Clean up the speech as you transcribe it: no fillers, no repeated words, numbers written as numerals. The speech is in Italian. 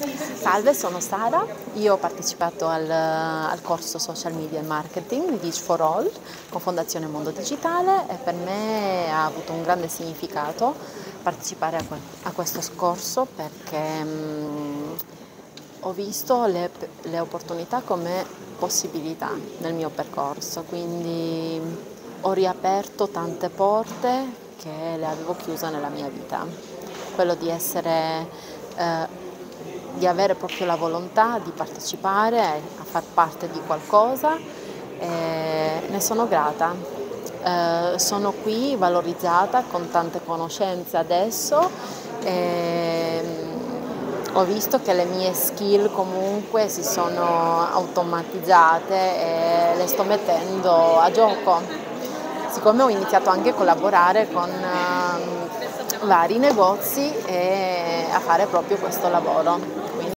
Salve, sono Sara, io ho partecipato al corso Social Media e Marketing di Teach for All con Fondazione Mondo Digitale e per me ha avuto un grande significato partecipare a questo corso perché ho visto le opportunità come possibilità nel mio percorso, quindi ho riaperto tante porte che le avevo chiuse nella mia vita. Quello di avere proprio la volontà di partecipare a far parte di qualcosa, ne sono grata. Sono qui valorizzata con tante conoscenze adesso. Ho visto che le mie skill comunque si sono automatizzate e le sto mettendo a gioco. Siccome ho iniziato anche a collaborare con vari negozi e a fare proprio questo lavoro.